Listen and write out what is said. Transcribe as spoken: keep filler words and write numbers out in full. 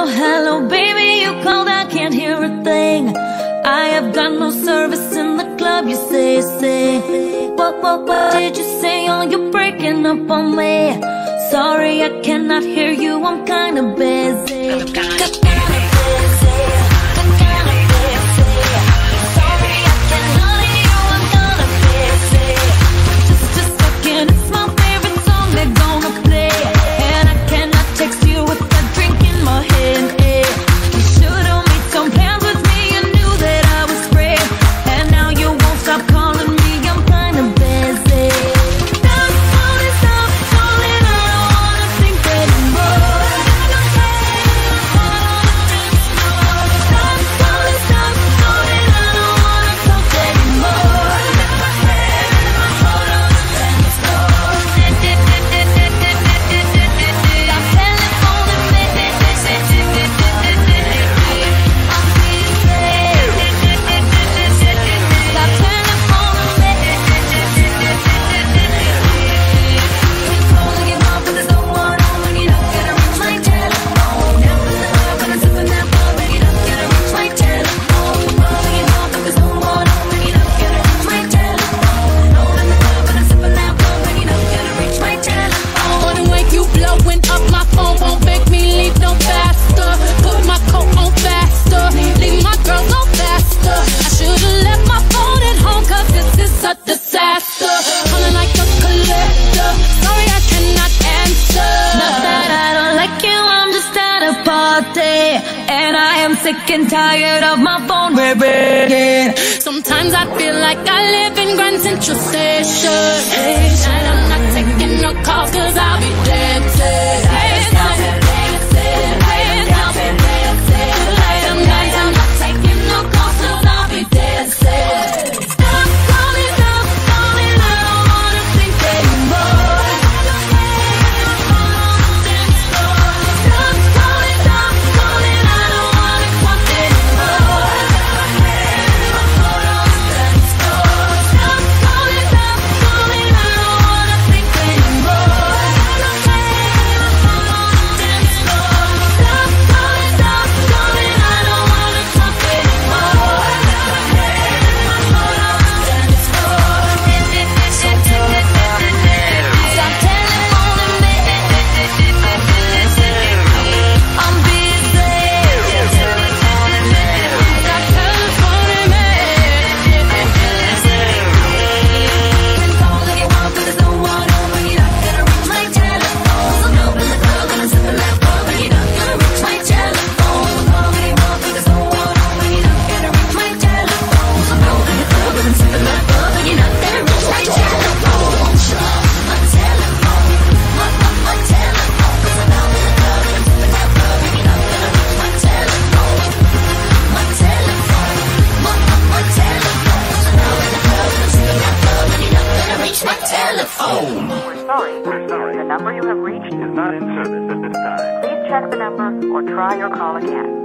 Hello, hello, baby, you called, I can't hear a thing. I have got no service in the club, you say, say. What, what, what did you say? Oh, you're breaking up on me. Sorry, I cannot hear you, I'm kinda busy. And I am sick and tired of my phone ringing. Sometimes I feel like I live in Grand Central Station. And I'm not taking no calls cause I'll be dancing. I'm not taking no calls cause I'll be dancing. Stop calling, stop calling, I don't wanna think anymore. Stop calling, stop calling, I don't wanna talk anymore. Stop calling, stop calling, I don't wanna think anymore. Stop calling, stop calling, I don't wanna talk anymore. Stop telephoning me, I'm busy. Stop telefoning me. Call if you want, but there's no one home when you're not gonna reach my telephone. So no, in the club and I'm sipping that bug when you're not gonna reach my telephone. Call if you want, but there's no one home when you're not gonna reach my telephone. So no, in the club and I'm sipping that bug when you're not gonna reach my telephone. My telephone, my, my, my telephone. 'Cause I'm out in the club and I'm sipping that bug when you're not gonna reach my telephone. My telephone, my, my, my telephone. 'Cause I'm out in the club and I'm sipping that bug when you're not gonna reach my telephone. We're sorry, we're sorry. The number you have reached is not in service at this time. Please check the number or try your call again.